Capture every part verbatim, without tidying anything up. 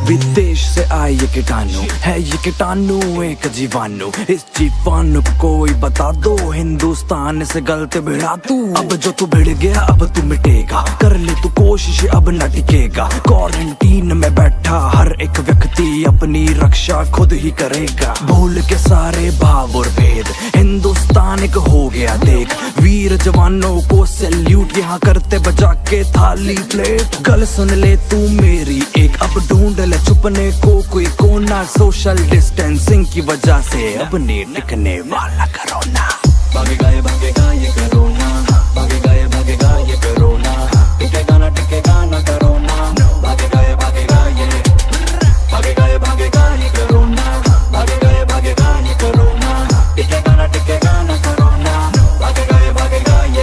विदेश से आए ये कीटाणु है, ये कीटाणु एक जीवाणु। इस जीवाणु को कोई बता दो, हिंदुस्तान से गलत भिड़ा तू। अब जो तू भिड़ गया अब तू मिटेगा, कर ले तू कोशिश अब न टिकेगा। क्वारंटीन में बैठा हर एक व्यक्ति अपनी रक्षा खुद ही करेगा। भूल के सारे भाव और भेद, हिंदुस्तान एक हो गया देख। वीर जवानों को सैल्यूट यहाँ करते बजा के थाली प्लेट। गल सुन ले तू मेरी एक, अब ढूंढ ले छुपने को कोई कोना। सोशल डिस्टेंसिंग की वजह से अब नहीं टिकने वाला कोरोना। भागेगा ये भागेगा ये कोरोना, भागेगा ये भागेगा ये कोरोना। टिकेगा ना टिकेगा ना कोरोना, भागेगा ये भागेगा ये, भागेगा ये भागेगा ये कोरोना, भागेगा ये भागेगा ये कोरोना। टिकेगा ना टिकेगा ना कोरोना, भागेगा ये भागेगा ये।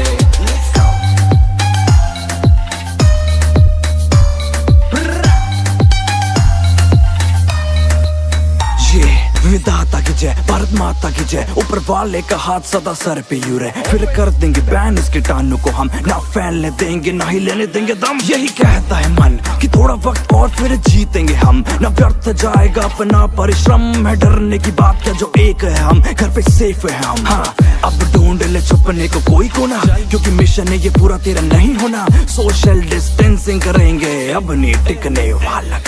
विधाता की जय, भारत माता की जय, ऊपर वाले का हाथ सदा सर पे यूं रहे। फिर कर देंगे बैन इस कीटाणु को हम, ना फैलने देंगे ना ही लेने देंगे दम। यही कहता है मन कि थोड़ा वक्त और फिर जीतेंगे हम, ना व्यर्थ जाएगा अपना परिश्रम। है डरने की बात क्या, जो एक है हम घर पे सेफ है हम। हाँ अब ढूंढ ले छुपने को कोई कोना, क्योंकि मिशन है ये पूरा तेरा नहीं होना। सोशल डिस्टेंसिंग करेंगे अब नहीं टिकने वाला